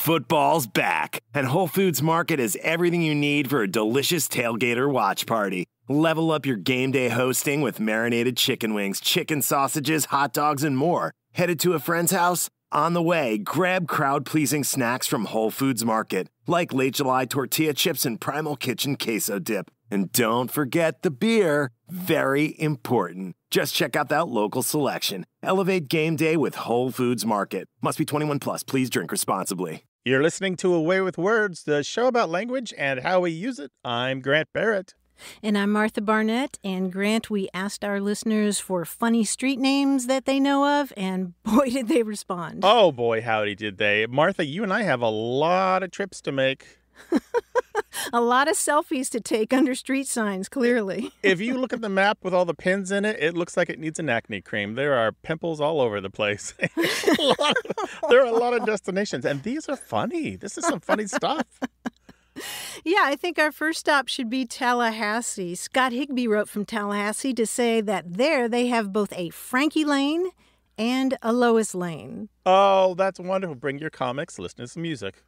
Football's back, and Whole Foods Market has everything you need for a delicious tailgate or watch party. Level up your game day hosting with marinated chicken wings, chicken sausages, hot dogs, and more. Headed to a friend's house? On the way, grab crowd-pleasing snacks from Whole Foods Market, like Late July tortilla chips and Primal Kitchen queso dip. And don't forget the beer. Very important. Just check out that local selection. Elevate game day with Whole Foods Market. Must be 21 plus. Please drink responsibly. You're listening to A Way with Words, the show about language and how we use it. I'm Grant Barrett. And I'm Martha Barnett. And Grant, we asked our listeners for funny street names that they know of, and boy, did they respond. Oh, boy, howdy did they. Martha, you and I have a lot of trips to make. A lot of selfies to take under street signs, clearly. If you look at the map with all the pins in it, it looks like it needs an acne cream. There are pimples all over the place. There are a lot of destinations, and these are funny. This is some funny stuff. Yeah, I think our first stop should be Tallahassee. Scott Higby wrote from Tallahassee to say that there they have both a Frankie Lane and a Lois Lane. Oh, that's wonderful. Bring your comics, listen to some music.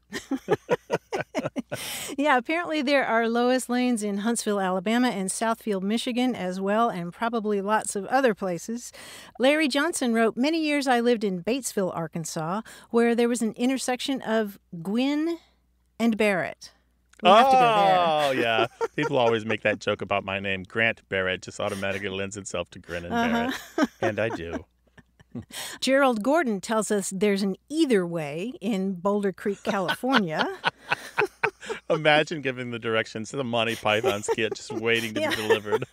Yeah, apparently there are Lois Lanes in Huntsville, Alabama, and Southfield, Michigan as well, and probably lots of other places. Larry Johnson wrote, many years I lived in Batesville, Arkansas, where there was an intersection of Gwynn and Barrett. We have to go there. Oh, yeah. People always make that joke about my name. Grant Barrett just automatically lends itself to Grin and Barrett. And I do. Gerald Gordon tells us there's an either way in Boulder Creek, California. Imagine giving the directions to the Monty Python skit just waiting to be delivered.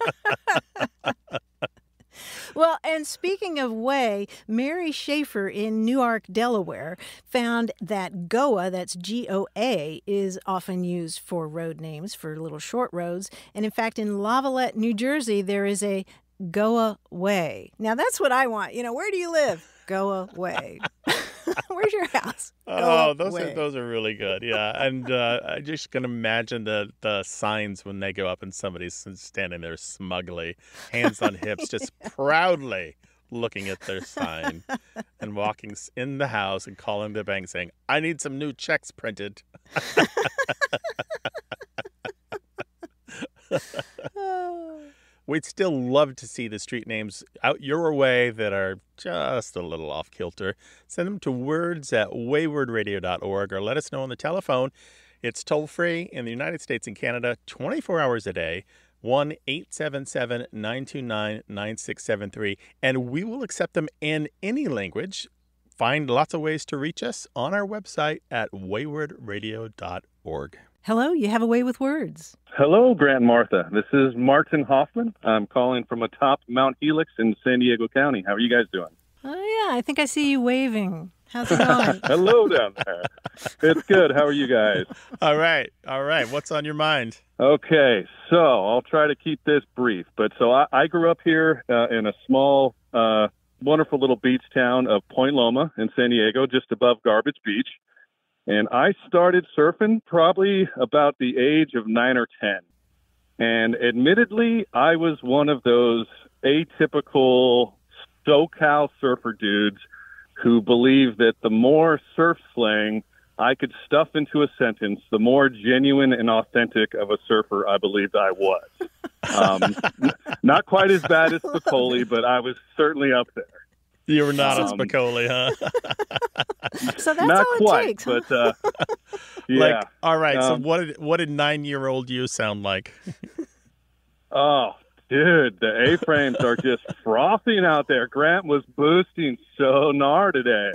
Well, and speaking of way, Mary Schaefer in Newark, Delaware, found that Goa, that's G-O-A, is often used for road names, for little short roads. And in fact, in Lavallette, New Jersey, there is a Goa Way. Now, that's what I want. You know, where do you live? Goa Way. Where's your house? Oh, those are really good. Yeah. And I just can imagine the signs when they go up and somebody's standing there smugly, hands on hips, just proudly looking at their sign and walking in the house and calling the bank saying, I need some new checks printed. We'd still love to see the street names out your way that are just a little off kilter. Send them to words@waywordradio.org or let us know on the telephone. It's toll free in the United States and Canada, 24 hours a day, 1-877-929-9673. And we will accept them in any language. Find lots of ways to reach us on our website at waywordradio.org. Hello, you have a way with words. Hello, Grant and Martha. This is Martin Hoffman. I'm calling from atop Mount Helix in San Diego County. How are you guys doing? Oh, yeah, I think I see you waving. How's it going? Hello down there. It's good. How are you guys? All right. What's on your mind? Okay, so I'll try to keep this brief. But so I grew up here in a small, wonderful little beach town of Point Loma in San Diego, just above Garbage Beach. And I started surfing probably about the age of 9 or 10. And admittedly, I was one of those atypical SoCal surfer dudes who believed that the more surf slang I could stuff into a sentence, the more genuine and authentic of a surfer I believed I was. Not quite as bad as Spicoli, but I was certainly up there. You were not a Spicoli, huh? So that's not all quite, it takes. Huh? But yeah. All right. So what did 9-year-old you sound like? Oh, dude, the A-frames are just frothing out there. Grant was boosting sonar today.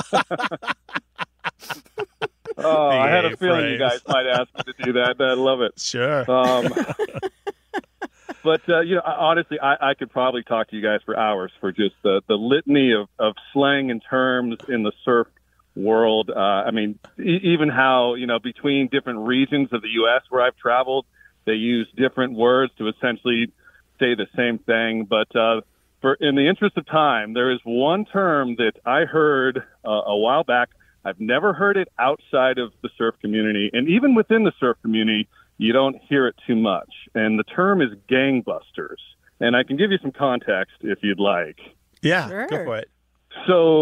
I had a feeling you guys might ask me to do that. I love it. Sure. But, honestly, I could probably talk to you guys for hours for just the litany of slang and terms in the surf world. Even how, between different regions of the U.S. where I've traveled, they use different words to essentially say the same thing. But in the interest of time, there is one term that I heard a while back. I've never heard it outside of the surf community. And even within the surf community, you don't hear it too much. And the term is gangbusters. And I can give you some context if you'd like. Yeah, sure. Go for it. So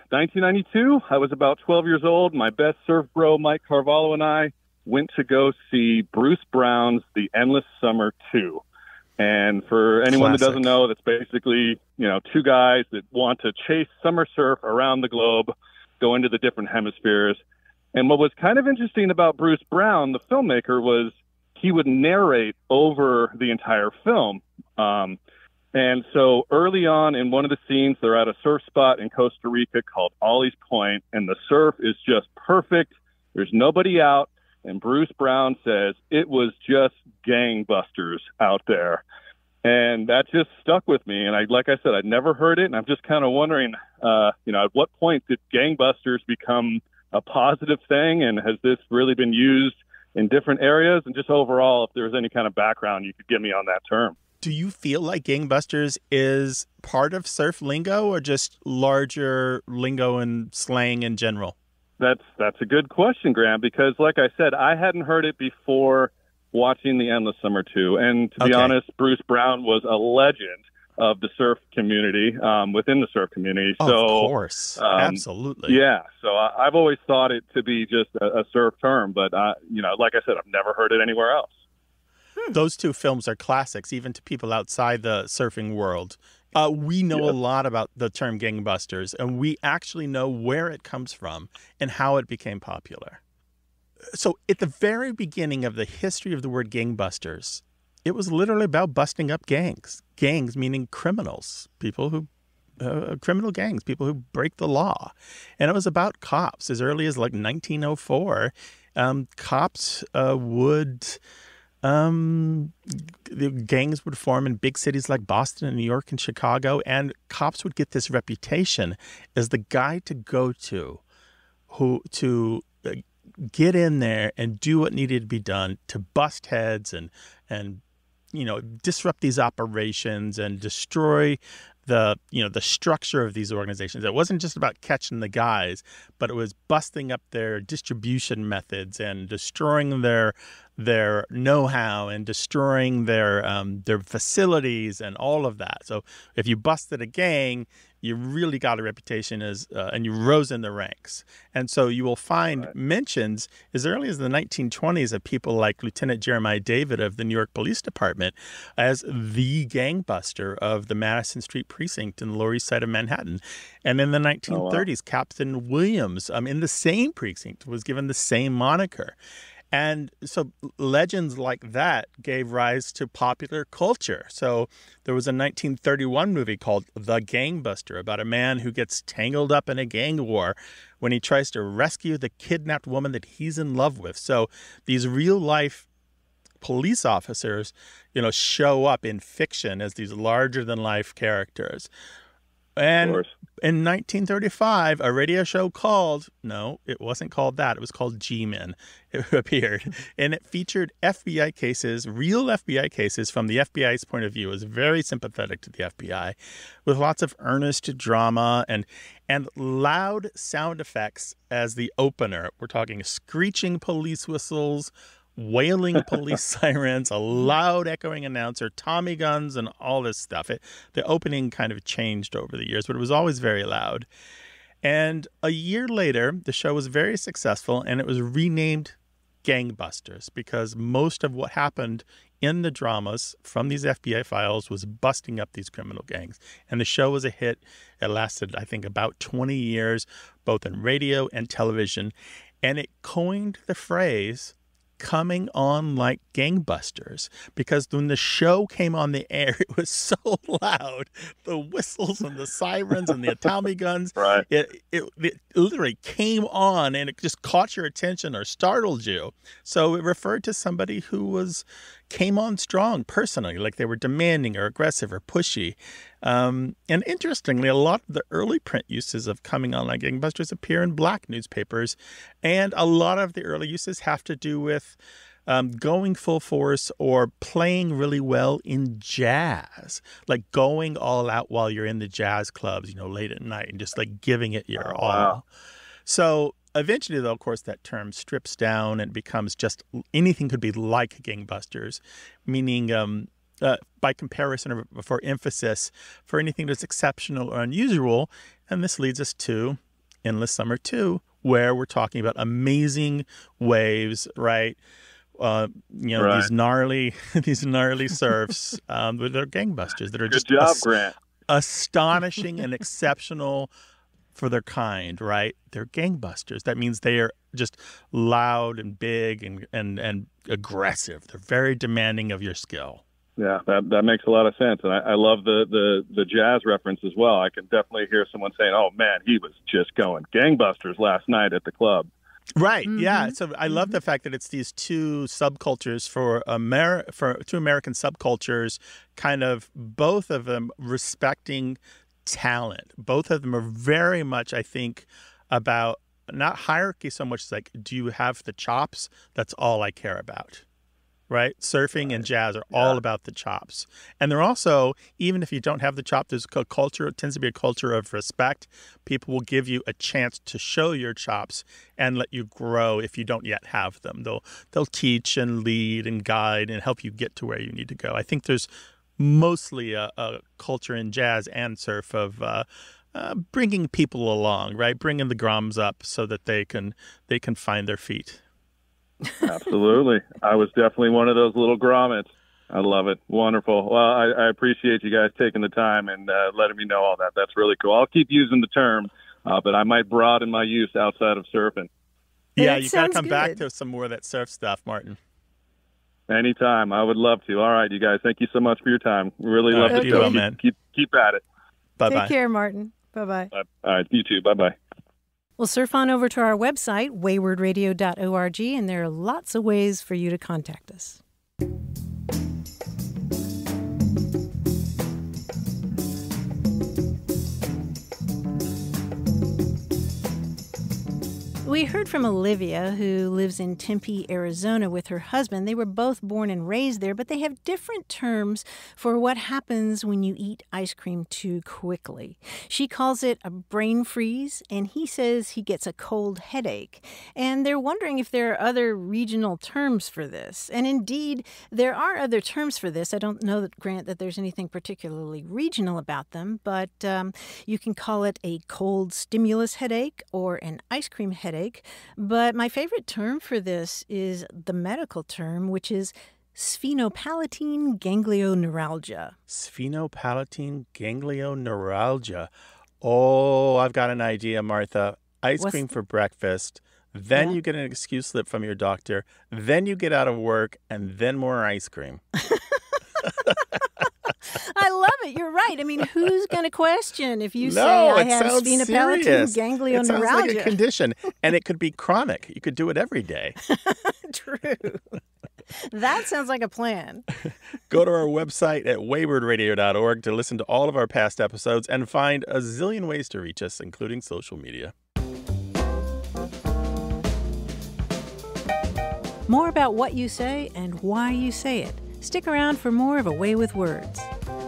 1992, I was about 12 years old. My best surf bro, Mike Carvalho, and I went to go see Bruce Brown's The Endless Summer 2. And for anyone that doesn't know, that's basically, two guys that want to chase summer surf around the globe, go into the different hemispheres. And what was kind of interesting about Bruce Brown, the filmmaker, was he would narrate over the entire film. And so early on in one of the scenes, they're at a surf spot in Costa Rica called Ollie's Point, and the surf is just perfect. There's nobody out. And Bruce Brown says, it was just gangbusters out there. And that just stuck with me. And like I said, I'd never heard it. And I'm just kind of wondering, at what point did gangbusters become a positive thing? And has this really been used in different areas? And just overall, if there's any kind of background you could give me on that term. Do you feel like gangbusters is part of surf lingo or just larger lingo and slang in general? That's a good question, Graham, because like I said, I hadn't heard it before watching The Endless Summer 2. And to be honest, Bruce Brown was a legend of the surf community, within the surf community. Of course. Absolutely. Yeah. So I've always thought it to be just a surf term. But, like I said, I've never heard it anywhere else. Those two films are classics, even to people outside the surfing world. We know a lot about the term gangbusters, and we actually know where it comes from and how it became popular. So at the very beginning of the history of the word gangbusters, it was literally about busting up gangs. Gangs meaning criminals, people who criminal gangs, people who break the law. And it was about cops. As early as like 1904, cops the gangs would form in big cities like Boston and New York and Chicago, and cops would get this reputation as the guy to go to get in there and do what needed to be done to bust heads and disrupt these operations and destroy the structure of these organizations. It wasn't just about catching the guys, but it was busting up their distribution methods and destroying their know-how and destroying their facilities and all of that. So if you busted a gang, you really got a reputation and you rose in the ranks. And so you will find mentions as early as the 1920s of people like Lieutenant Jeremiah David of the New York Police Department as the gangbuster of the Madison Street precinct in the Lower East Side of Manhattan. And in the 1930s, Captain Williams in the same precinct was given the same moniker. And so legends like that gave rise to popular culture. So there was a 1931 movie called The Gangbuster about a man who gets tangled up in a gang war when he tries to rescue the kidnapped woman that he's in love with. So these real life police officers, show up in fiction as these larger than life characters. And in 1935, a radio show it wasn't called that. It was called G-Men. It appeared. And it featured FBI cases, real FBI cases from the FBI's point of view. It was very sympathetic to the FBI with lots of earnest drama and loud sound effects as the opener. We're talking screeching police whistles, wailing police sirens, a loud echoing announcer, Tommy guns, and all this stuff. The opening kind of changed over the years, but it was always very loud. And a year later, the show was very successful, and it was renamed Gangbusters because most of what happened in the dramas from these FBI files was busting up these criminal gangs. And the show was a hit. It lasted, I think, about 20 years, both in radio and television. And it coined the phrase coming on like gangbusters because when the show came on the air, it was so loud, the whistles and the sirens and the Tommy guns, it literally came on and it just caught your attention or startled you. So it referred to somebody who came on strong personally, like they were demanding or aggressive or pushy. And interestingly, a lot of the early print uses of coming on like gangbusters appear in black newspapers. And a lot of the early uses have to do with going full force or playing really well in jazz, like going all out while you're in the jazz clubs, late at night and just like giving it your all. Wow. So eventually, though, of course, that term strips down and becomes just anything could be like gangbusters, meaning by comparison or for emphasis for anything that's exceptional or unusual. And this leads us to Endless Summer 2, where we're talking about amazing waves, right? These gnarly surfs that are gangbusters, that are Good job, Grant. astonishing and exceptional for their kind, right? They're gangbusters. That means they are just loud and big and aggressive. They're very demanding of your skill. Yeah, that makes a lot of sense. And I love the jazz reference as well. I can definitely hear someone saying, oh, man, he was just going gangbusters last night at the club. Right. Mm-hmm. Yeah. So I love the fact that it's these two subcultures for two American subcultures, kind of both of them respecting talent. Both of them are very much, I think, about not hierarchy so much as like, do you have the chops? That's all I care about. Right? Surfing and jazz are all about the chops. And they're also, even if you don't have the chop, there's a culture, it tends to be a culture of respect. People will give you a chance to show your chops and let you grow if you don't yet have them. They'll teach and lead and guide and help you get to where you need to go. I think there's mostly a culture in jazz and surf of bringing people along, right? Bringing the groms up so that they can find their feet. Absolutely. I was definitely one of those little grommets. I love it. Wonderful. Well, I appreciate you guys taking the time and letting me know all that. That's really cool. I'll keep using the term, but I might broaden my use outside of surfing. Yeah, you got to come back to some more of that surf stuff, Martin. Anytime. I would love to. All right, you guys. Thank you so much for your time. Really love the show. Man. Keep at it. Bye-bye. Take care, Martin. Bye-bye. All right, you too. Bye-bye. Well, surf on over to our website, waywardradio.org, and there are lots of ways for you to contact us. We heard from Olivia, who lives in Tempe, Arizona, with her husband. They were both born and raised there, but they have different terms for what happens when you eat ice cream too quickly. She calls it a brain freeze, and he says he gets a cold headache. And they're wondering if there are other regional terms for this. And indeed, there are other terms for this. I don't know, Grant, that there's anything particularly regional about them, but you can call it a cold stimulus headache or an ice cream headache. But my favorite term for this is the medical term, which is sphenopalatine ganglioneuralgia. Sphenopalatine ganglioneuralgia. Oh, I've got an idea, Martha. Ice cream for breakfast. Then you get an excuse slip from your doctor. Then you get out of work, and then more ice cream. I love it. You're right. I mean, who's going to question if you say I have sphenopalatine ganglioneuralgia? It sounds like a condition, and it could be chronic. You could do it every day. True. That sounds like a plan. Go to our website at waywardradio.org to listen to all of our past episodes and find a zillion ways to reach us, including social media. More about what you say and why you say it. Stick around for more of A Way with Words.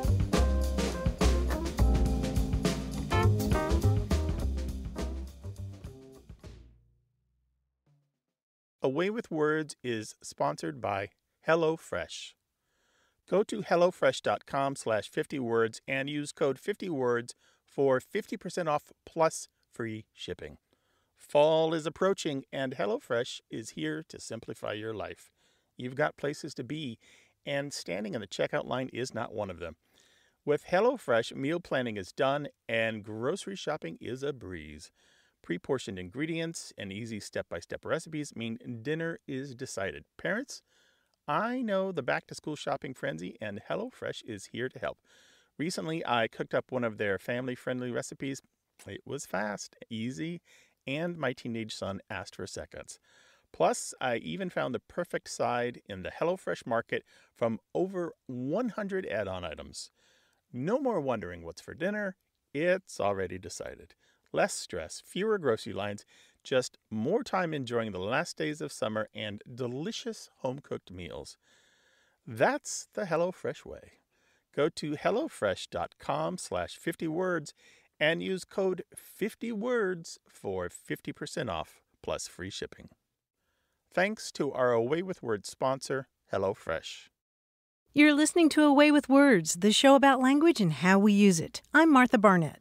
A Way with Words is sponsored by HelloFresh. Go to hellofresh.com/50words and use code 50words for 50% off plus free shipping. Fall is approaching and HelloFresh is here to simplify your life. You've got places to be, and standing in the checkout line is not one of them. With HelloFresh, meal planning is done and grocery shopping is a breeze. Pre-portioned ingredients and easy step-by-step recipes mean dinner is decided. Parents, I know the back-to-school shopping frenzy, and HelloFresh is here to help. Recently, I cooked up one of their family-friendly recipes. It was fast, easy, and my teenage son asked for seconds. Plus, I even found the perfect side in the HelloFresh market from over 100 add-on items. No more wondering what's for dinner. It's already decided. Less stress, fewer grocery lines, just more time enjoying the last days of summer and delicious home-cooked meals. That's the HelloFresh way. Go to hellofresh.com/50words and use code 50words for 50% off plus free shipping. Thanks to our A Way with Words sponsor, HelloFresh. You're listening to A Way with Words, the show about language and how we use it. I'm Martha Barnett.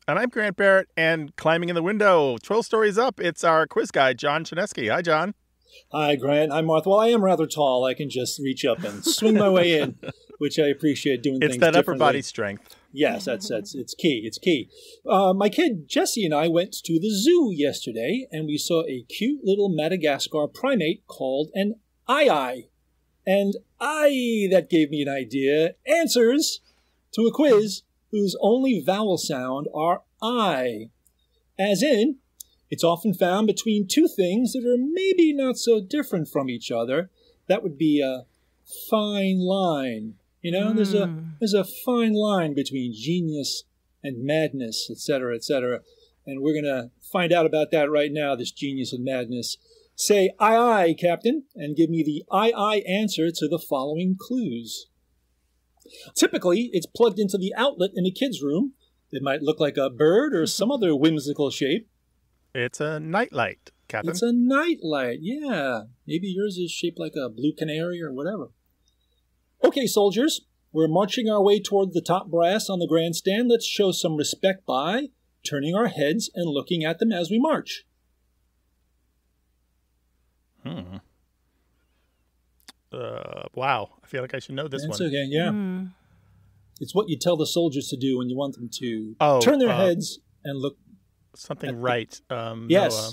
And I'm Grant Barrett, and climbing in the window, 12 stories up, it's our quiz guy, John Chinesky. Hi, John. Hi, Grant. Hi, Martha. Well, I am rather tall. I can just reach up and swing my way in, which I appreciate doing things differently. It's that upper body strength. Yes, it's key. It's key. My kid, Jesse, and I went to the zoo yesterday, and we saw a cute little Madagascar primate called an ai. And that gave me an idea. Answers to a quiz whose only vowel sound are I. As in, it's often found between two things that are maybe not so different from each other. That would be a fine line. You know, there's a fine line between genius and madness, etc., etc. And we're going to find out about that right now, this genius and madness. Say, aye, Captain, and give me the aye answer to the following clues. Typically, it's plugged into the outlet in a kid's room. It might look like a bird or some other whimsical shape. It's a nightlight, Captain. It's a nightlight, yeah. Maybe yours is shaped like a blue canary or whatever. Okay, soldiers, we're marching our way toward the top brass on the grandstand. Let's show some respect by turning our heads and looking at them as we march. Wow. I feel like I should know this one. That's okay, yeah. It's what you tell the soldiers to do when you want them to Oh, turn their heads and look. Something right. Yes.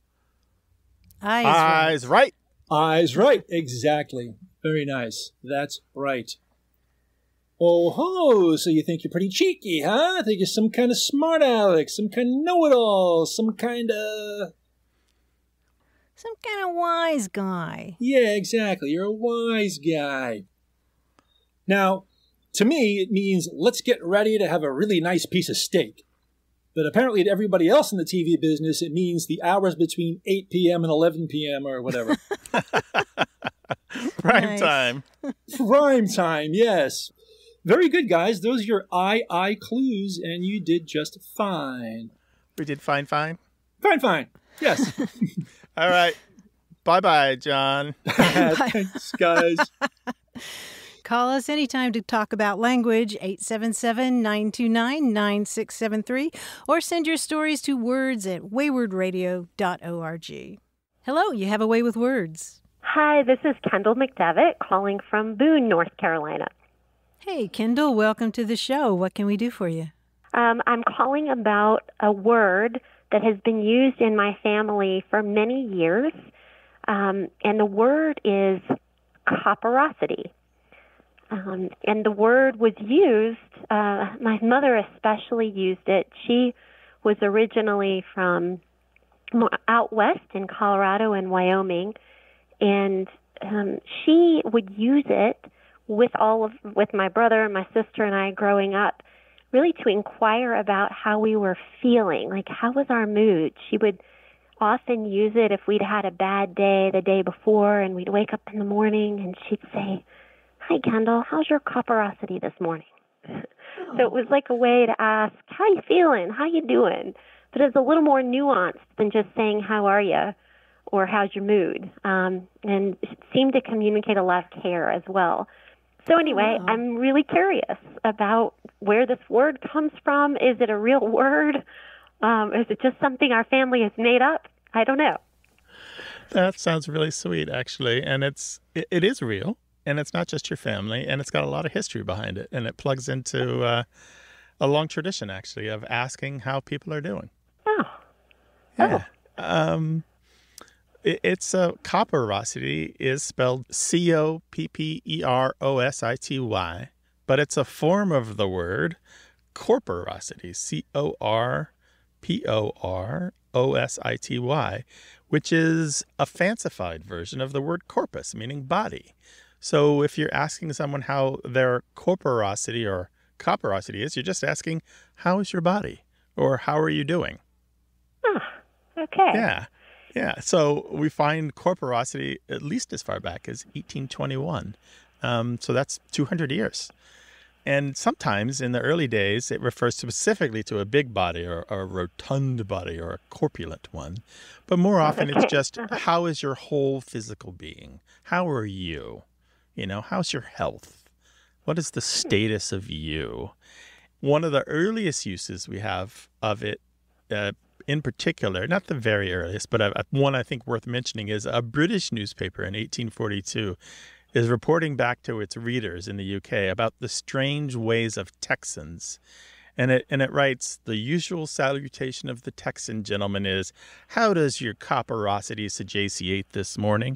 Eyes right. Eyes right, exactly. Very nice. That's right. Oh ho, so you think you're pretty cheeky, huh? Think you're some kind of smart aleck, some kind of know-it-all, some kind of wise guy. Yeah, exactly. You're a wise guy. Now, to me, it means let's get ready to have a really nice piece of steak. But apparently to everybody else in the TV business, it means the hours between 8 p.m. and 11 p.m. or whatever. Prime time. Prime time, yes. Very good, guys. Those are your I clues, and you did just fine. We did fine. Fine. Yes. All right. Bye-bye, John. Thanks, guys. Call us anytime to talk about language, 877-929-9673, or send your stories to words@waywardradio.org. Hello, you have a way with words. Hi, this is Kendall McDevitt calling from Boone, North Carolina. Hey, Kendall, welcome to the show. What can we do for you? I'm calling about a word that has been used in my family for many years, and the word is copperosity. And the word was used, my mother especially used it. She was originally from out west in Colorado and Wyoming, and she would use it with my brother and my sister and I growing up, really to inquire about how we were feeling, like how was our mood. She would often use it if we'd had a bad day the day before, and we'd wake up in the morning and she'd say, "Hi, Kendall, how's your copperosity this morning?" So it was like a way to ask, how you feeling? How you doing? But it's a little more nuanced than just saying, how are you? Or how's your mood? And it seemed to communicate a lot of care as well. So anyway, I'm really curious about where this word comes from. Is it a real word? Is it just something our family has made up? I don't know. That sounds really sweet, actually. And it is real. And it's not just your family. And it's got a lot of history behind it. And it plugs into a long tradition, actually, of asking how people are doing. Oh. Yeah. It's copperosity is spelled copperosity, but it's a form of the word corporosity, corporosity, which is a fancified version of the word corpus, meaning body. So if you're asking someone how their corporosity or copperosity is, you're just asking, how is your body? Or how are you doing? Oh, okay. Yeah. Yeah, so we find corporosity at least as far back as 1821. So that's 200 years. And sometimes in the early days, it refers specifically to a big body or a rotund body or a corpulent one. But more often it's just, how is your whole physical being? How are you? You know, how's your health? What is the status of you? one of the earliest uses we have of it, in particular, not the very earliest, but one I think worth mentioning is a British newspaper in 1842 is reporting back to its readers in the UK about the strange ways of Texans. And it writes, the usual salutation of the Texan gentleman is, how does your copperosity sagaciate this morning?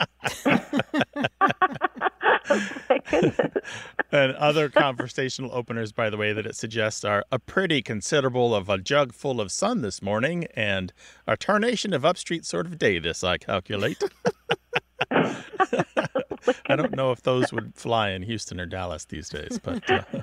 Oh, my goodness. And other conversational openers, by the way, that it suggests are a pretty considerable of a jug full of sun this morning and a tarnation of upstreet sort of day this, I calculate. I don't know if those would fly in Houston or Dallas these days, but...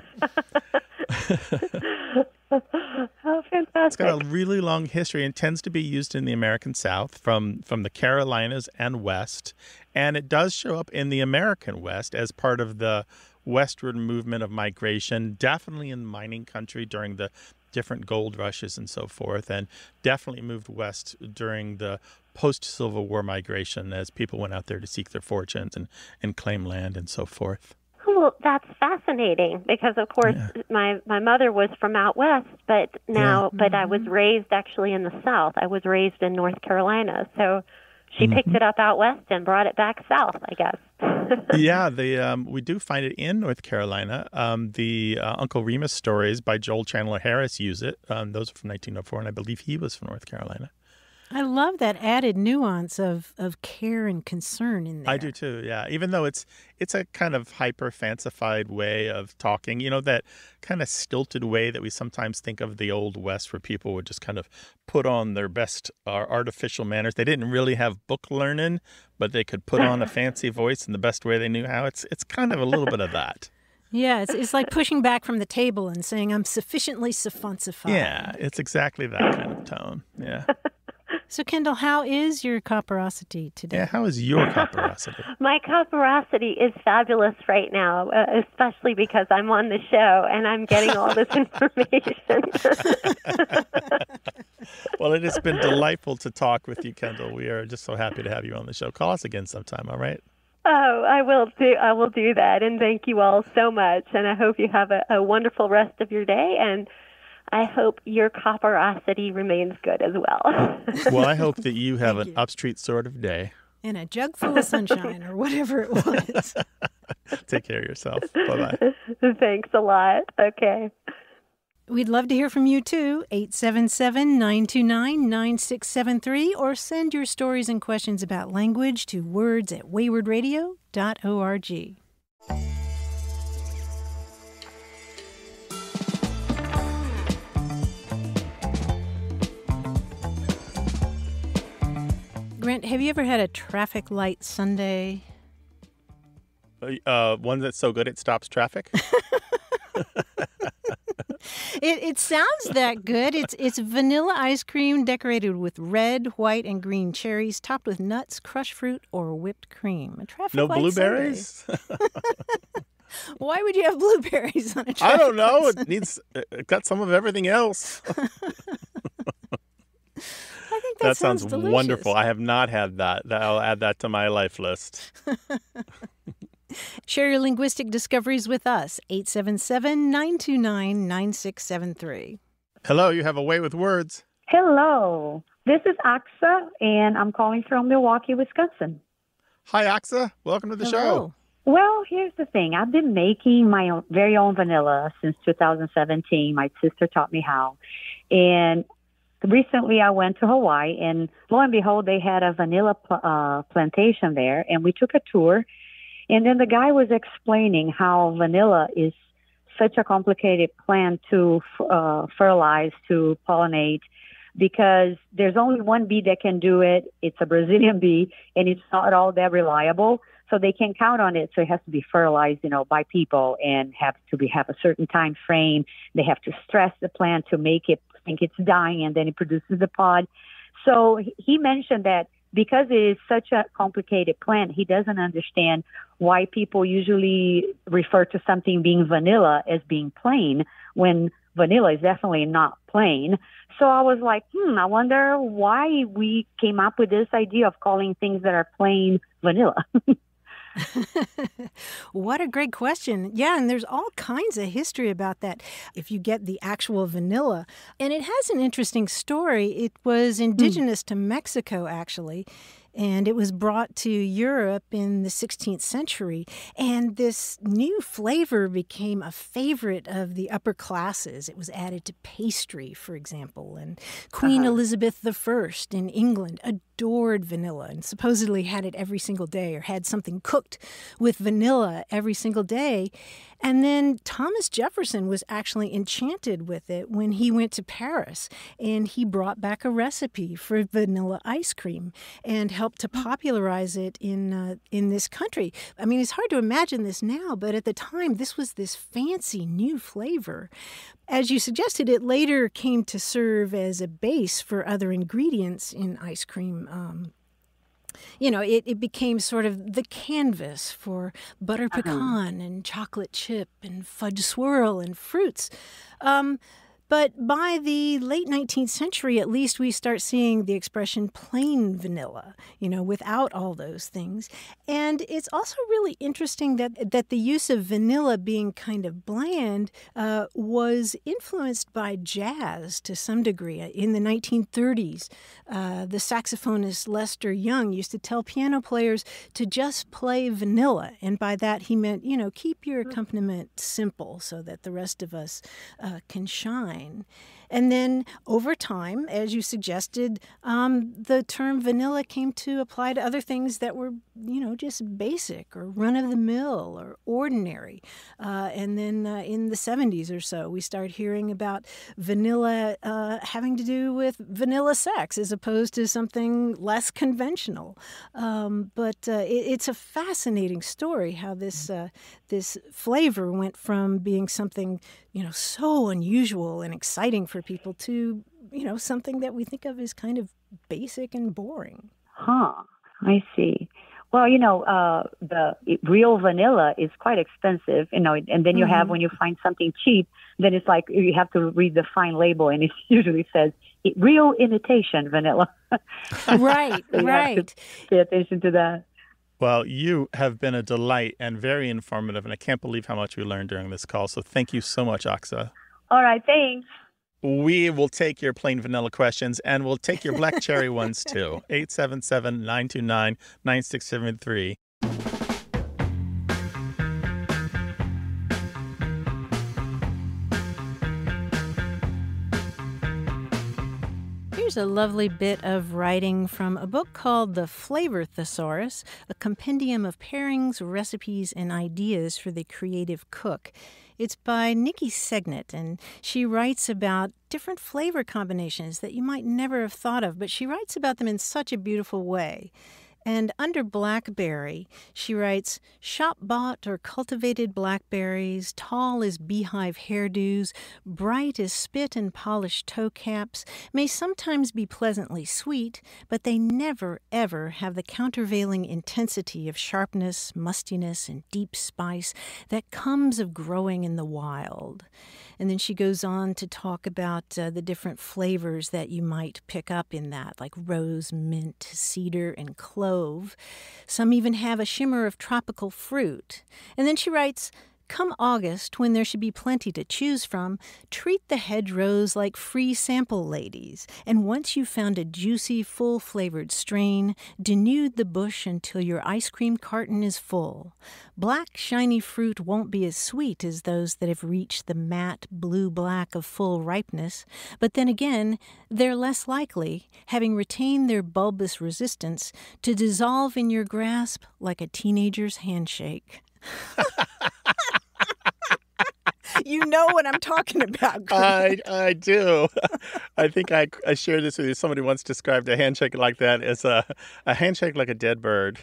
Oh, fantastic. It's got a really long history and tends to be used in the American South from the Carolinas and West. And it does show up in the American West as part of the westward movement of migration, definitely in mining country during the different gold rushes and so forth, and definitely moved west during the post-Civil War migration as people went out there to seek their fortunes and claim land and so forth. Well, that's fascinating because, of course, my mother was from out west, but I was raised actually in the South. I was raised in North Carolina, so she picked it up out west and brought it back south, I guess. Yeah, we do find it in North Carolina. The Uncle Remus stories by Joel Chandler Harris use it. Those are from 1904, and I believe he was from North Carolina. I love that added nuance of care and concern in there. I do too, yeah. Even though it's a kind of hyper-fancified way of talking, that kind of stilted way that we sometimes think of the Old West where people would just kind of put on their best artificial manners. They didn't really have book learning, but they could put on a fancy voice in the best way they knew how. It's kind of a little bit of that. Yeah, it's like pushing back from the table and saying, I'm sufficiently sophisticated. Yeah, it's exactly that kind of tone, yeah. So, Kendall, how is your copperosity today? Yeah, how is your copperosity? My copperosity is fabulous right now, especially because I'm on the show and I'm getting all this information. Well, it has been delightful to talk with you, Kendall. We are just so happy to have you on the show. Call us again sometime, all right? Oh, I will do that, and thank you all so much. And I hope you have a wonderful rest of your day, and I hope your copperosity remains good as well. Well, I hope that you have an upstreet sort of day. And a jug full of sunshine or whatever it was. Take care of yourself. Bye-bye. Thanks a lot. Okay. We'd love to hear from you, too. 877-929-9673, or send your stories and questions about language to words@waywardradio.org. Grant, have you ever had a traffic light sundae? One that's so good it stops traffic? It sounds that good. It's vanilla ice cream decorated with red, white, and green cherries, topped with nuts, crushed fruit, or whipped cream. A traffic light blueberries? Why would you have blueberries on a traffic I don't know. light It got some of everything else. I think that sounds delicious. wonderful. I have not had that. I'll add that to my life list. Share your linguistic discoveries with us. 877-929-9673. Hello, you have a way with words. Hello. This is Aksa, and I'm calling from Milwaukee, Wisconsin. Hi, Aksa. Welcome to the show. Well, here's the thing. I've been making my very own vanilla since 2017. My sister taught me how. And recently I went to Hawaii, and lo and behold, they had a vanilla plantation there, and we took a tour. And then the guy was explaining how vanilla is such a complicated plant to fertilize, to pollinate, because there's only one bee that can do it. It's a Brazilian bee, and it's not all that reliable. So they can't count on it. So it has to be fertilized, by people, and have a certain time frame. They have to stress the plant to make it think it's dying, and then it produces the pod. So he mentioned that because it is such a complicated plant, he doesn't understand why people usually refer to something being vanilla as being plain, when vanilla is definitely not plain. So I was like, I wonder why we came up with this idea of calling things that are plain vanilla. What a great question. Yeah, and there's all kinds of history about that if you get the actual vanilla. And it has an interesting story. It was indigenous to Mexico, actually. And it was brought to Europe in the 16th century. And this new flavor became a favorite of the upper classes. It was added to pastry, for example. And Queen Elizabeth I in England adored vanilla and supposedly had it every single day or had something cooked with vanilla every single day. And then Thomas Jefferson was actually enchanted with it when he went to Paris, and he brought back a recipe for vanilla ice cream and helped to popularize it in this country. I mean, it's hard to imagine this now, but at the time, this was this fancy new flavor. As you suggested, it later came to serve as a base for other ingredients in ice cream. It became sort of the canvas for butter pecan and chocolate chip and fudge swirl and fruits. But by the late 19th century, at least, we start seeing the expression plain vanilla, without all those things. And it's also really interesting that the use of vanilla being kind of bland was influenced by jazz to some degree. In the 1930s, the saxophonist Lester Young used to tell piano players to just play vanilla. And by that, he meant, keep your accompaniment simple so that the rest of us can shine. And then over time, as you suggested, the term vanilla came to apply to other things that were, just basic or run-of-the-mill or ordinary. And then in the 70s or so, we started hearing about vanilla having to do with vanilla sex as opposed to something less conventional. But it's a fascinating story how this flavor went from being something, so unusual and exciting for people to, something that we think of as kind of basic and boring. I see. Well, the real vanilla is quite expensive, and then you have, when you find something cheap, then it's like you have to read the fine label, and it usually says real imitation vanilla. Right, so right. Have to pay attention to that. Well, you have been a delight and very informative, and I can't believe how much we learned during this call. So thank you so much, Aksa. All right, thanks. We will take your plain vanilla questions, and we'll take your black cherry ones, too. 877-929-9673. Here's a lovely bit of writing from a book called The Flavor Thesaurus, a compendium of pairings, recipes, and ideas for the creative cook. It's by Nikki Segnet, and she writes about different flavor combinations that you might never have thought of, but she writes about them in such a beautiful way. And under blackberry, she writes, shop-bought or cultivated blackberries, tall as beehive hairdos, bright as spit and polished toe caps, may sometimes be pleasantly sweet, but they never, ever have the countervailing intensity of sharpness, mustiness, and deep spice that comes of growing in the wild. And then she goes on to talk about the different flavors that you might pick up in that, like rose, mint, cedar, and clove. Some even have a shimmer of tropical fruit. And then she writes, come August, when there should be plenty to choose from, treat the hedgerows like free sample ladies. And once you've found a juicy, full-flavored strain, denude the bush until your ice cream carton is full. Black, shiny fruit won't be as sweet as those that have reached the matte blue-black of full ripeness, but then again, they're less likely, having retained their bulbous resistance, to dissolve in your grasp like a teenager's handshake. You know what I'm talking about, Greg. I do. I think I shared this with you. Somebody once described a handshake like that as a handshake like a dead bird.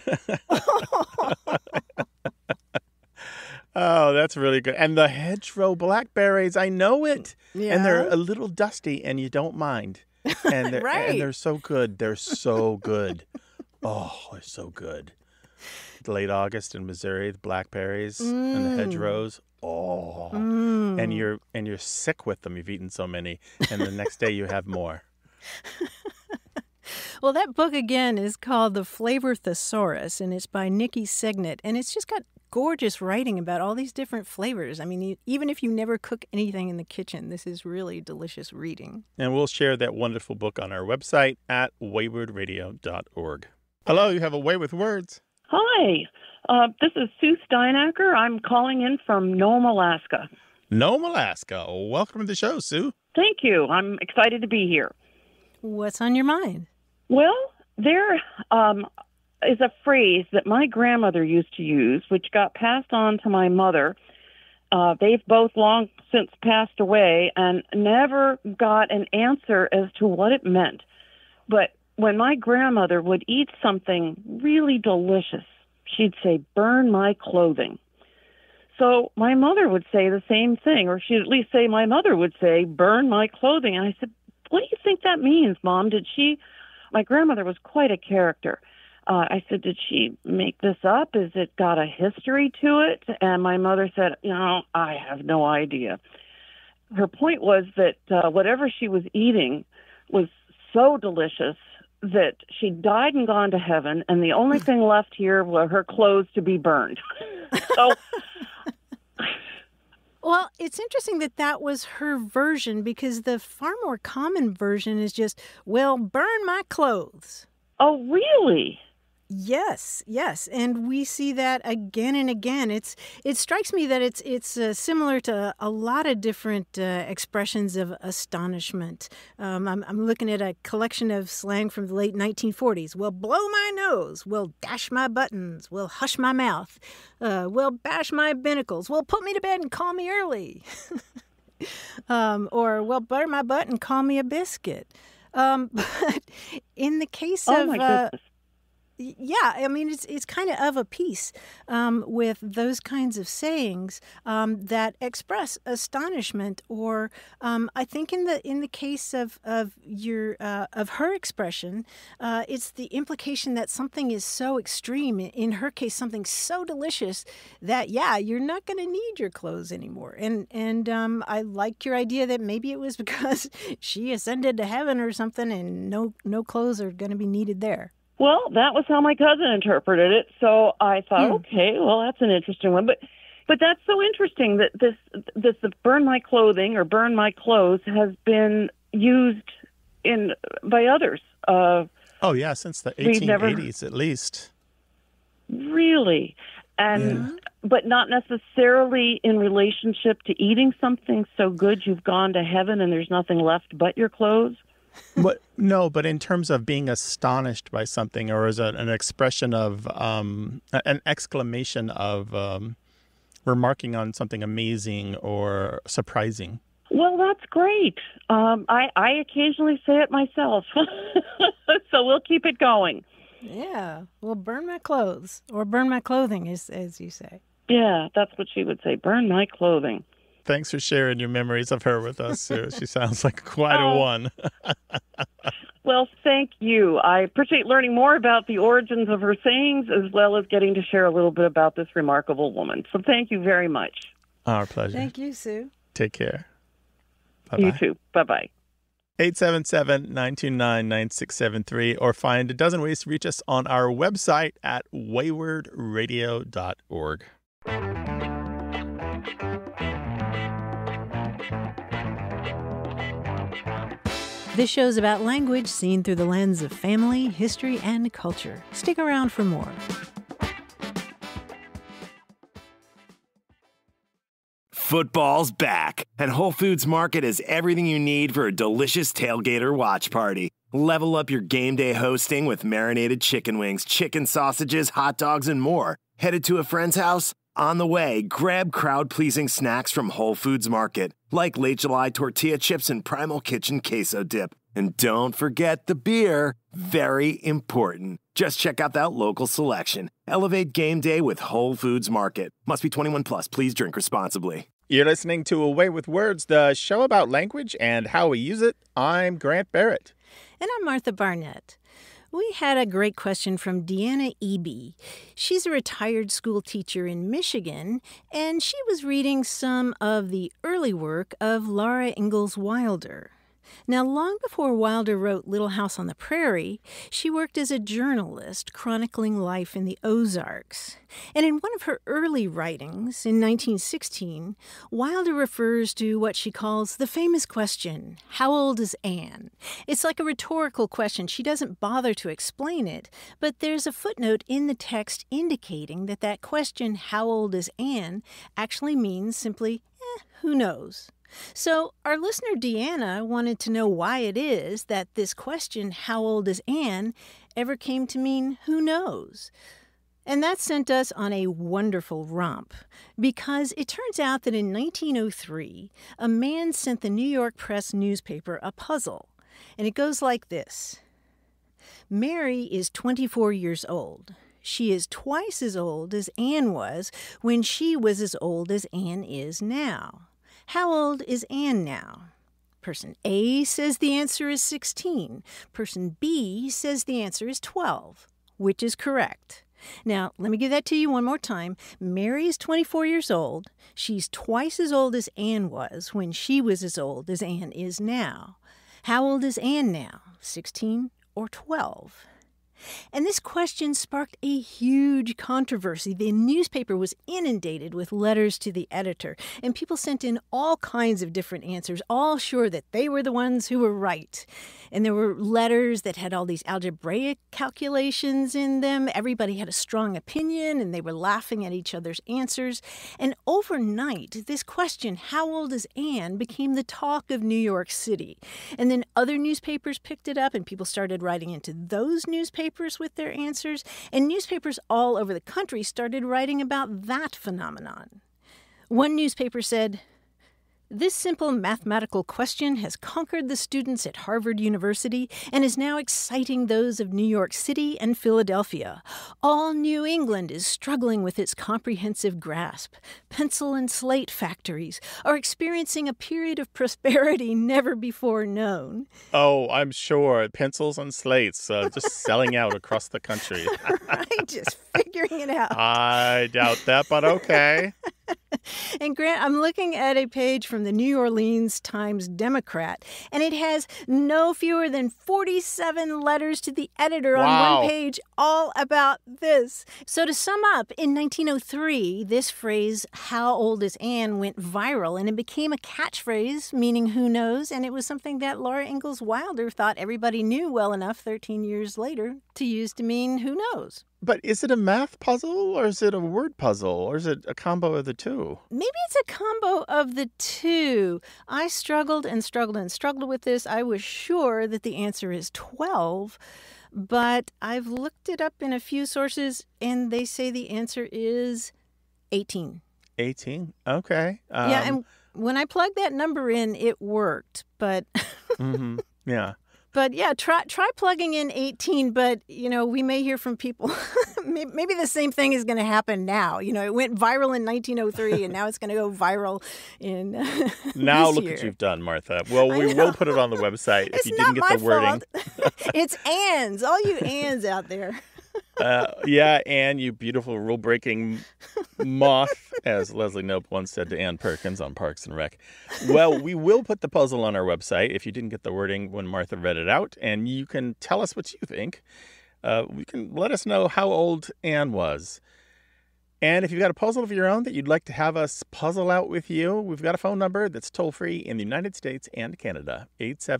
Oh, that's really good. And the hedgerow blackberries, I know it. Yeah. And they're a little dusty, and you don't mind. And they're, Right. And they're so good. They're so good. Oh, they're so good. Late August in Missouri, the blackberries and the hedgerows. Oh, and you're sick with them. You've eaten so many, and the next day you have more. Well, that book, again, is called The Flavor Thesaurus, and it's by Nikki Segnet, and it's just got gorgeous writing about all these different flavors. I mean, even if you never cook anything in the kitchen, this is really delicious reading. And we'll share that wonderful book on our website at waywardradio.org. Hello, you have a way with words. Hi, this is Sue Steinacker. I'm calling in from Nome, Alaska. Nome, Alaska. Welcome to the show, Sue. Thank you. I'm excited to be here. What's on your mind? Well, there is a phrase that my grandmother used to use, which got passed on to my mother. They've both long since passed away and never got an answer as to what it meant. But when my grandmother would eat something really delicious, she'd say, "Burn my clothing." So my mother would say the same thing, or she'd at least say, my mother would say, "Burn my clothing." And I said, "What do you think that means, Mom? My grandmother was quite a character. I said, "Did she make this up? Is it got a history to it?" And my mother said, "I have no idea." Her point was that whatever she was eating was so delicious that she died and gone to heaven, and the only thing left here were her clothes to be burned. So, well, it's interesting that was her version, because the far more common version is just, "Well, burn my clothes." Oh, really? Yes, and we see that again and again. It strikes me that it's similar to a lot of different expressions of astonishment. I'm looking at a collection of slang from the late 1940s. "Well, blow my nose." "Well, dash my buttons." "Well, hush my mouth." "Well, bash my binnacles." "Well, put me to bed and call me early." Or, "Well, butter my butt and call me a biscuit." But in the case oh of my goodness. yeah, I mean, it's kind of a piece with those kinds of sayings that express astonishment, or I think in the case of her expression, it's the implication that something is so extreme. In her case, something so delicious that you're not going to need your clothes anymore. And I like your idea that maybe it was because she ascended to heaven or something, and no clothes are going to be needed there. Well, that was how my cousin interpreted it. So I thought, okay, well, that's an interesting one. But that's so interesting that this "burn my clothing" or "burn my clothes" has been used by others. Since the 1880s at least. Really? And but not necessarily in relationship to eating something so good you've gone to heaven and there's nothing left but your clothes? But in terms of being astonished by something, or as an expression of an exclamation of remarking on something amazing or surprising. Well, that's great. I occasionally say it myself, so we'll keep it going. Yeah, well, "burn my clothes," or "burn my clothing," as you say. Yeah, that's what she would say. "Burn my clothing." Thanks for sharing your memories of her with us, Sue. She sounds like quite a one. Well, thank you. I appreciate learning more about the origins of her sayings, as well as getting to share a little bit about this remarkable woman. So thank you very much. Our pleasure. Thank you, Sue. Take care. Bye-bye. You too. Bye-bye. 877-929-9673, or find a dozen ways to reach us on our website at waywardradio.org. This show's about language seen through the lens of family, history, and culture. Stick around for more. Football's back, and Whole Foods Market is everything you need for a delicious tailgate or watch party. Level up your game day hosting with marinated chicken wings, chicken sausages, hot dogs, and more. Headed to a friend's house? On the way, grab crowd-pleasing snacks from Whole Foods Market, like Late July tortilla chips and Primal Kitchen queso dip. And don't forget the beer. Very important. Just check out that local selection. Elevate game day with Whole Foods Market. Must be 21 plus. Please drink responsibly. You're listening to A Way with Words, the show about language and how we use it. I'm Grant Barrett. And I'm Martha Barnett. We had a great question from Deanna Eby. She's a retired school teacher in Michigan, and she was reading some of the early work of Laura Ingalls Wilder. Now, long before Wilder wrote Little House on the Prairie, she worked as a journalist chronicling life in the Ozarks. And in one of her early writings, in 1916, Wilder refers to what she calls the famous question, how old is Anne? It's like a rhetorical question. She doesn't bother to explain it, but there's a footnote in the text indicating that question, how old is Anne, actually means simply, who knows? So our listener Deanna wanted to know why it is that this question, how old is Anne, ever came to mean who knows? And that sent us on a wonderful romp, because it turns out that in 1903, a man sent the New York Press newspaper a puzzle, and it goes like this. Mary is 24 years old. She is twice as old as Anne was when she was as old as Anne is now. How old is Anne now? Person A says the answer is 16. Person B says the answer is 12. Which is correct? Now, let me give that to you one more time. Mary is 24 years old. She's twice as old as Anne was when she was as old as Anne is now. How old is Anne now? 16 or 12? And this question sparked a huge controversy. The newspaper was inundated with letters to the editor, and people sent in all kinds of different answers, all sure that they were the ones who were right. And there were letters that had all these algebraic calculations in them. Everybody had a strong opinion, and they were laughing at each other's answers. And overnight, this question, how old is Anne, became the talk of New York City. And then other newspapers picked it up, and people started writing into those newspapers with their answers, and newspapers all over the country started writing about that phenomenon. One newspaper said, "This simple mathematical question has conquered the students at Harvard University and is now exciting those of New York City and Philadelphia. All New England is struggling with its comprehensive grasp. Pencil and slate factories are experiencing a period of prosperity never before known." Oh, I'm sure. Pencils and slates just selling out across the country. Right, just figuring it out. I doubt that, but okay. And Grant, I'm looking at a page from the New Orleans Times-Democrat, and it has no fewer than 47 letters to the editor on one page, all about this. So to sum up, in 1903, this phrase, how old is Anne, went viral, and it became a catchphrase meaning who knows, and it was something that Laura Ingalls Wilder thought everybody knew well enough 13 years later to use to mean who knows. But is it a math puzzle, or is it a word puzzle, or is it a combo of the two? Maybe it's a combo of the two. I struggled and struggled and struggled with this. I was sure that the answer is 12, but I've looked it up in a few sources, and they say the answer is 18. 18? Okay. Yeah, and when I plugged that number in, it worked, but... Yeah. But yeah, try plugging in 18, but, we may hear from people. Maybe the same thing is going to happen now. It went viral in 1903, and now it's going to go viral in Now this look year. what you've done, Martha. Well, we will put it on the website if you didn't get the wording. It's Anne's. All you Anne's out there. Yeah, Anne, you beautiful rule-breaking moth, as Leslie Knope once said to Ann Perkins on Parks and Rec. Well, we will put the puzzle on our website if you didn't get the wording when Martha read it out, and you can tell us what you think. You can let us know how old Anne was. And if you've got a puzzle of your own that you'd like to have us puzzle out with you, we've got a phone number that's toll-free in the United States and Canada,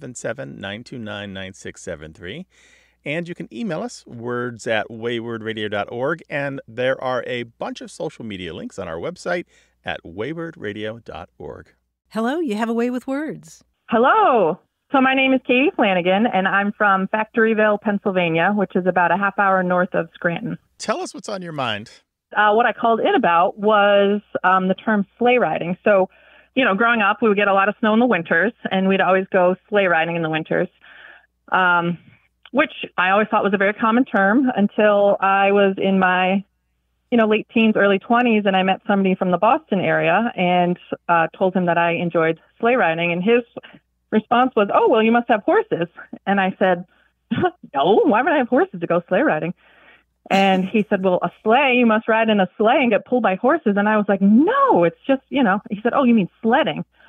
877-929-9673. And you can email us, words@waywordradio.org. And there are a bunch of social media links on our website at waywordradio.org. Hello, you have a way with words. Hello. So my name is Katie Flanagan, and I'm from Factoryville, Pennsylvania, which is about a half hour north of Scranton. Tell us what's on your mind. What I called in about was the term sleigh riding. So, growing up, we would get a lot of snow in the winters, and we'd always go sleigh riding in the winters. Which I always thought was a very common term until I was in my, late teens, early 20s, and I met somebody from the Boston area and told him that I enjoyed sleigh riding. And his response was, "Oh, well, you must have horses." And I said, "No, why would I have horses to go sleigh riding?" And he said, "Well, a sleigh, you must ride in a sleigh and get pulled by horses." And I was like, "No, it's just, He said, "Oh, you mean sledding?"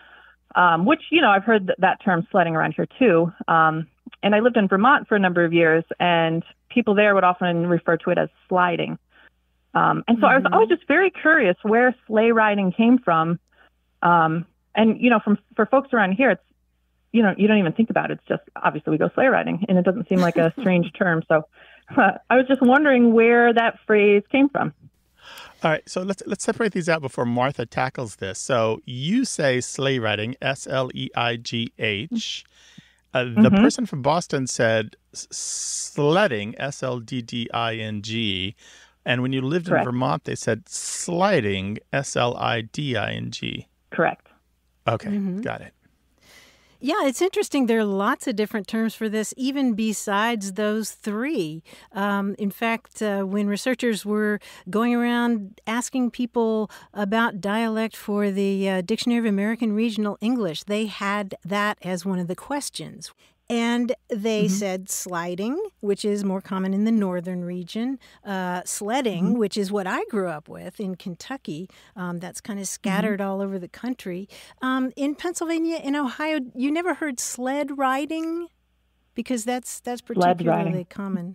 which, I've heard that term sledding around here too. And I lived in Vermont for a number of years, and people there would often refer to it as sliding. And so I was always just very curious where sleigh riding came from. And, for folks around here, it's, you don't even think about it. It's just, obviously we go sleigh riding, and it doesn't seem like a strange term. So I was just wondering where that phrase came from. All right, so let's separate these out before Martha tackles this. So you say sleigh riding, S-L-E-I-G-H. The person from Boston said sledding, S-L-D-D-I-N-G. And when you lived in Vermont, they said sliding, S-L-I-D-I-G. Correct. Okay, got it. Yeah, it's interesting. There are lots of different terms for this, even besides those three. In fact, when researchers were going around asking people about dialect for the Dictionary of American Regional English, they had that as one of the questions. And they said sliding, which is more common in the northern region, sledding, which is what I grew up with in Kentucky. That's kind of scattered all over the country. In Pennsylvania, in Ohio, you never heard sled riding? Because that's particularly common.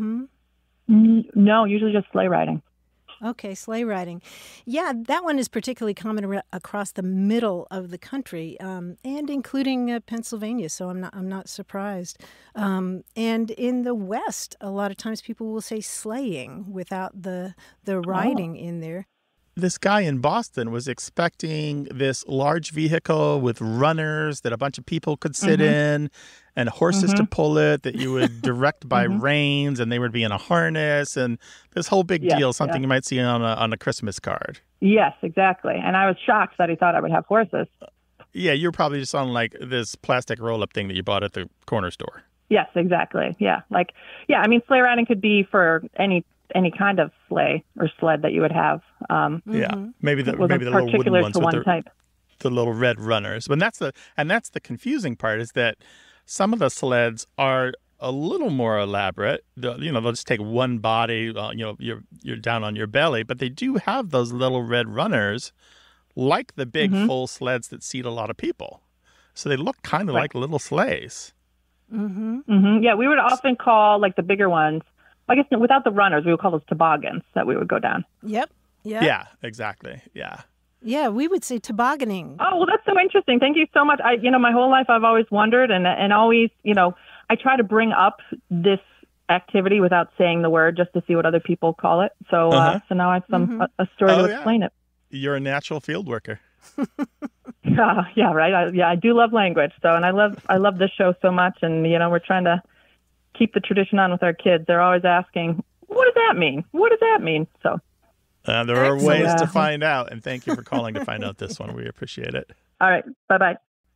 No, usually just sleigh riding. Okay, sleigh riding. Yeah, that one is particularly common across the middle of the country, and including Pennsylvania. So I'm not surprised. And in the West, a lot of times people will say sleighing without the riding in there. This guy in Boston was expecting this large vehicle with runners that a bunch of people could sit in and horses to pull it, that you would direct by reins, and they would be in a harness, and this whole big deal, something you might see on a Christmas card. Yes, exactly. And I was shocked that he thought I would have horses. Yeah, you're probably just on like this plastic roll-up thing that you bought at the corner store. Yes, exactly. Yeah. I mean, sleigh riding could be for any kind of sleigh or sled that you would have. Maybe the little wooden ones with the little red runners. But that's the confusing part, is that some of the sleds are a little more elaborate. They'll just take one body. You're down on your belly, but they do have those little red runners, like the big full sleds that seat a lot of people. So they look kind of like little sleighs. Yeah, we would often call like the bigger ones. I guess without the runners, we would call those toboggans that we would go down. Yep. Yeah, exactly. Yeah. Yeah, we would say tobogganing. Oh, well, that's so interesting. Thank you so much. My whole life I've always wondered and always, I try to bring up this activity without saying the word just to see what other people call it. So so now I have a story to explain it. You're a natural field worker. Yeah, right. I do love language. So, and I love this show so much. And, we're trying to keep the tradition on with our kids. They're always asking, what does that mean? What does that mean? So there are ways to find out. And thank you for calling to find out this one. We appreciate it. All right. Bye-bye.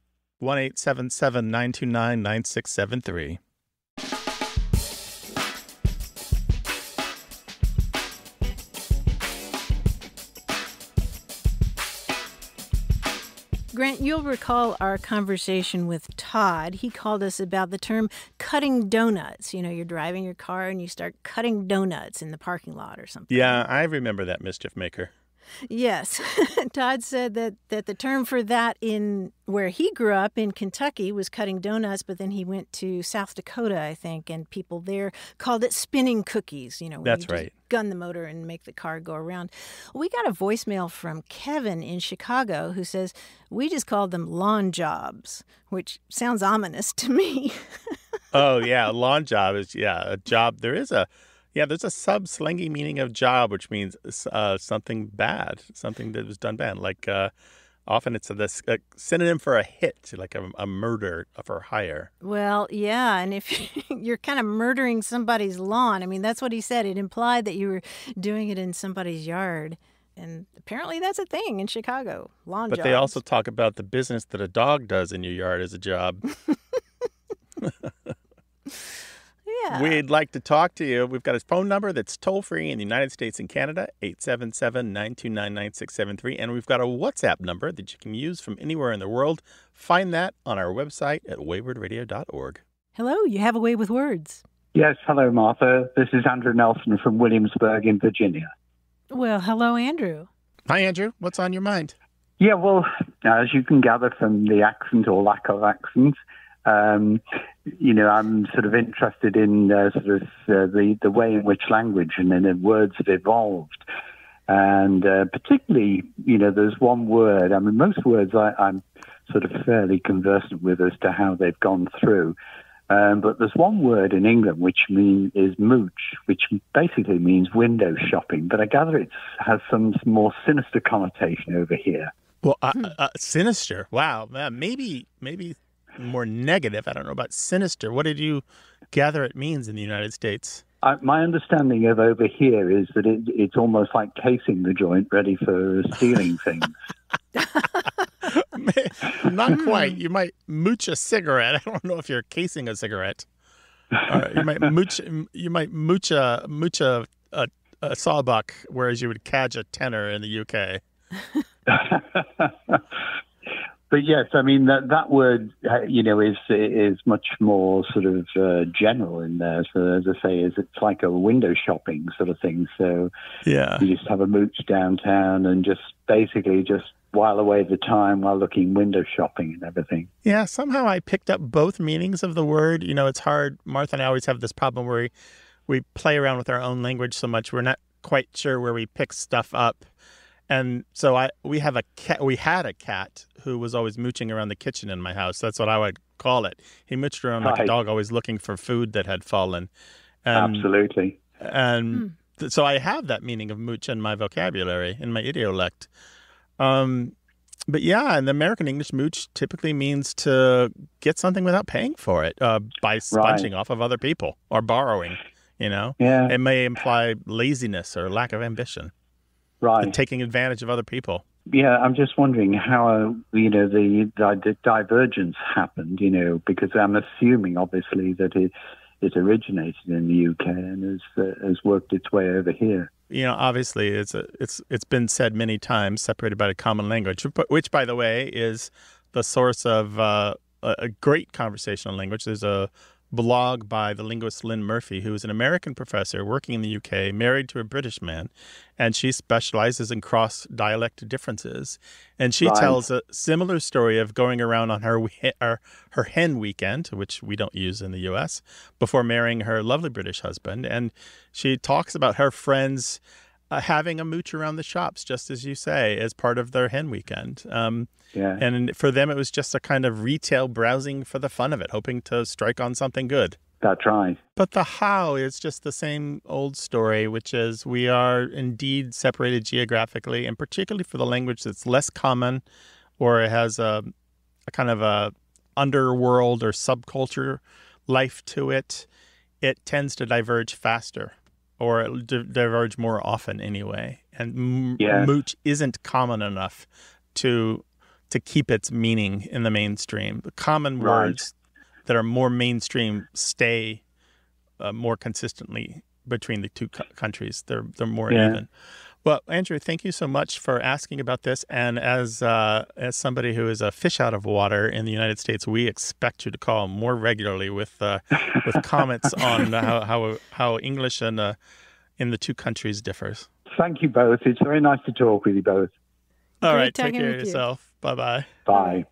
1-877-929-9673. Grant, you'll recall our conversation with Todd. He called us about the term cutting donuts. You're driving your car and you start cutting donuts in the parking lot or something. Yeah, I remember that, mischief maker. Yes. Todd said that the term for that in where he grew up in Kentucky was cutting donuts, but then he went to South Dakota, I think, and people there called it spinning cookies, where That's you just right. gun the motor and make the car go around. We got a voicemail from Kevin in Chicago who says, we just called them lawn jobs, which sounds ominous to me. Oh, yeah. Lawn job is, a job. There's a sub-slangy meaning of job, which means something bad, something that was done bad. Like often it's a synonym for a hit, like a murder for hire. Well, yeah, and if you're kind of murdering somebody's lawn, I mean, that's what he said. It implied that you were doing it in somebody's yard. And apparently that's a thing in Chicago, lawn jobs. But they also talk about the business that a dog does in your yard as a job. Yeah. We'd like to talk to you. We've got a phone number that's toll-free in the United States and Canada, 877-929-9673. And we've got a WhatsApp number that you can use from anywhere in the world. Find that on our website at waywardradio.org. Hello, you have a way with words. Yes, hello, Martha. This is Andrew Nelson from Williamsburg in Virginia. Well, hello, Andrew. Hi, Andrew. What's on your mind? Yeah, well, as you can gather from the accent or lack of accent, I'm sort of interested in the way in which language and then words have evolved. And particularly, there's one word. I mean, most words I'm sort of fairly conversant with as to how they've gone through. But there's one word in England which is mooch, which basically means window shopping. But I gather it has some more sinister connotation over here. Well, sinister. Wow, man, maybe more negative. I don't know about sinister. What did you gather it means in the United States? My understanding of over here is that it's almost like casing the joint, ready for stealing things. Not quite. You might mooch a cigarette. I don't know if you're casing a cigarette. You might mooch. You might mooch a sawbuck, whereas you would catch a tenner in the UK. But yes, I mean that word, is much more sort of general in there. So as I say, it's like a window shopping sort of thing. So yeah, you just have a mooch downtown and just basically while away the time while looking window shopping and everything. Yeah, somehow I picked up both meanings of the word. It's hard. Martha and I always have this problem where we play around with our own language so much we're not quite sure where we pick stuff up. And so we had a cat who was always mooching around the kitchen in my house. That's what I would call it. He mooched around like a dog, always looking for food that had fallen. Absolutely. And so I have that meaning of mooch in my vocabulary, in my idiolect. But yeah, in the American English, mooch typically means to get something without paying for it by sponging off of other people or borrowing, Yeah. It may imply laziness or lack of ambition. Right. And taking advantage of other people. Yeah, I'm just wondering how, the divergence happened, because I'm assuming, obviously, that it originated in the UK and has worked its way over here. Obviously, it's been said many times, separated by a common language, which, by the way, is the source of a great conversational language. There's a blog by the linguist Lynn Murphy, who is an American professor working in the UK, married to a British man, and she specializes in cross-dialect differences. And she tells a similar story of going around on her hen weekend, which we don't use in the U.S., before marrying her lovely British husband. And she talks about her friends having a mooch around the shops, just as you say, as part of their hen weekend. And for them, it was just a kind of retail browsing for the fun of it, hoping to strike on something good. That's right. But the how is just the same old story, which is we are indeed separated geographically, and particularly for the language that's less common or it has a kind of a underworld or subculture life to it, it tends to diverge faster. Or it diverge more often anyway. And mooch isn't common enough to keep its meaning in the mainstream. The common words that are more mainstream stay more consistently between the two countries. They're more even. Well, Andrew, thank you so much for asking about this. And as somebody who is a fish out of water in the United States, we expect you to call more regularly with comments on how English and in the two countries differs. Thank you both. It's very nice to talk with you both. All right, take care of yourself. Bye-bye. Bye.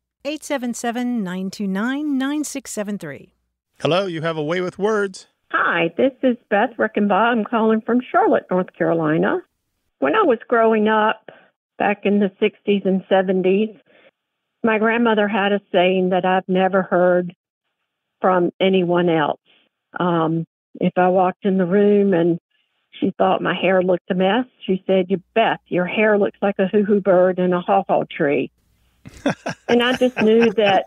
877-929-9673. Hello, you have a way with words. Hi, this is Beth Rickenbaugh. I'm calling from Charlotte, North Carolina. When I was growing up back in the 60s and 70s, my grandmother had a saying that I've never heard from anyone else. If I walked in the room and she thought my hair looked a mess, she said, Beth, your hair looks like a hoo-hoo bird in a haw-haw tree. And I just knew that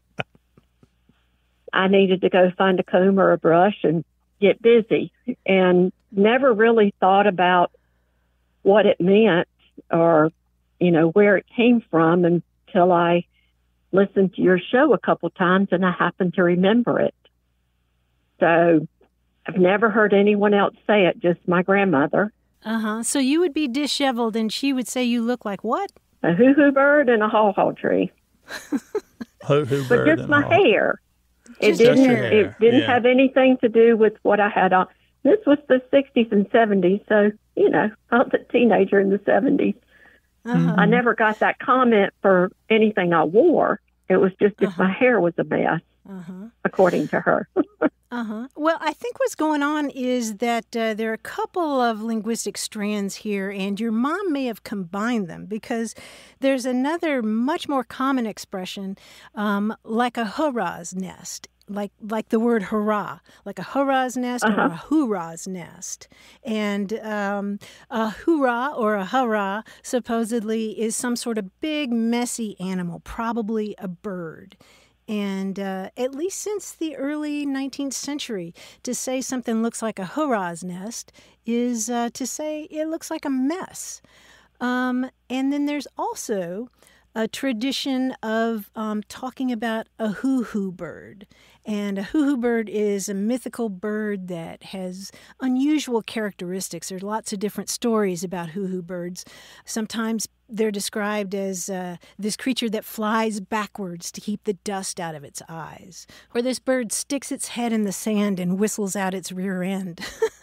I needed to go find a comb or a brush and get busy, and never really thought about what it meant or, where it came from until I listened to your show a couple times and I happened to remember it. So I've never heard anyone else say it, just my grandmother. So you would be disheveled and she would say you look like what? A hoo-hoo bird and a haw-haw tree. But just my hair. It didn't have anything to do with what I had on. This was the 60s and 70s, so, I was a teenager in the 70s. I never got that comment for anything I wore. It was just if my hair was a mess, according to her. Well, I think what's going on is that there are a couple of linguistic strands here, and your mom may have combined them because there's another much more common expression, like a hoorah's nest. Like the word hurrah, like a hoorah's nest or a hoorah's nest. And a hoorah or a hurrah supposedly is some sort of big, messy animal, probably a bird. And at least since the early 19th century, to say something looks like a hoorah's nest is to say it looks like a mess. And then there's also a tradition of talking about a hoo-hoo bird. And a hoo-hoo bird is a mythical bird that has unusual characteristics. There are lots of different stories about hoo-hoo birds. Sometimes they're described as this creature that flies backwards to keep the dust out of its eyes. Or this bird sticks its head in the sand and whistles out its rear end.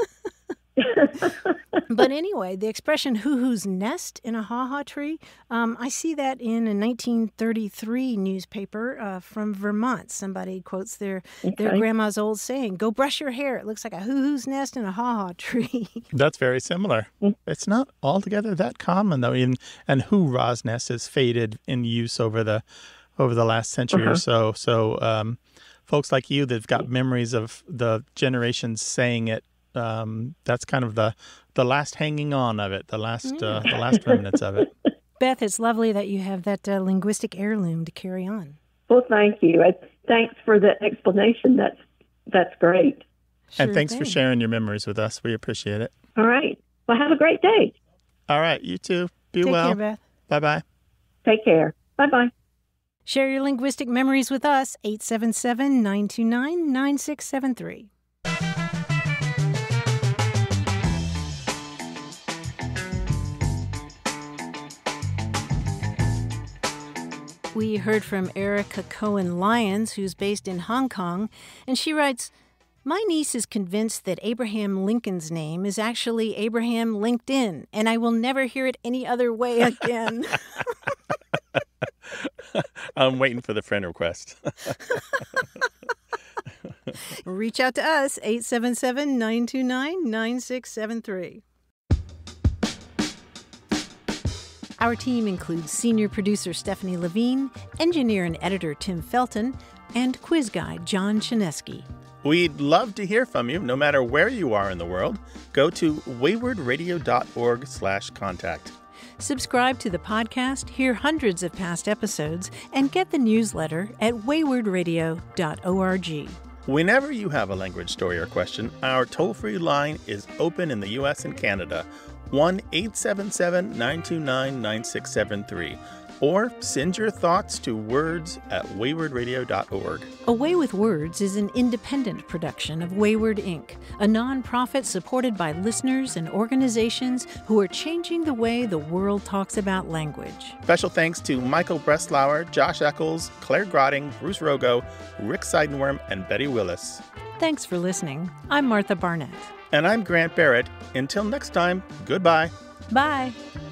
But anyway, the expression hoo-hoo's nest in a ha-ha tree, I see that in a 1933 newspaper from Vermont. Somebody quotes their grandma's old saying, "Go brush your hair. It looks like a hoo-hoo's nest in a ha-ha tree." That's very similar. It's not altogether that common, though. And hoorah's nest has faded in use over the last century or so. So folks like you that've got memories of the generations saying it, that's kind of the last hanging on of it, the last remnants of it. Beth, it's lovely that you have that linguistic heirloom to carry on. Well, thank you. Thanks for the explanation. That's great. Sure and thanks for thing. sharing your memories with us. We appreciate it. All right. Well, have a great day. All right, you too. Be Take well. care, Beth. Bye-bye. Take care. Bye-bye. Share your linguistic memories with us, 877-929-9673. We heard from Erica Cohen-Lyons, who's based in Hong Kong, and she writes, "My niece is convinced that Abraham Lincoln's name is actually Abraham LinkedIn, and I will never hear it any other way again." I'm waiting for the friend request. Reach out to us, 877-929-9673. Our team includes senior producer Stephanie Levine, engineer and editor Tim Felton, and quiz guy John Chinesky. We'd love to hear from you, no matter where you are in the world. Go to waywardradio.org/contact. Subscribe to the podcast, hear hundreds of past episodes, and get the newsletter at waywardradio.org. Whenever you have a language story or question, our toll-free line is open in the U.S. and Canada, 1-877-929-9673. Or send your thoughts to words@waywardradio.org. A Way with Words is an independent production of Wayward Inc., a nonprofit supported by listeners and organizations who are changing the way the world talks about language. Special thanks to Michael Breslauer, Josh Eccles, Claire Grotting, Bruce Rogo, Rick Seidenworm, and Betty Willis. Thanks for listening. I'm Martha Barnett. And I'm Grant Barrett. Until next time, goodbye. Bye.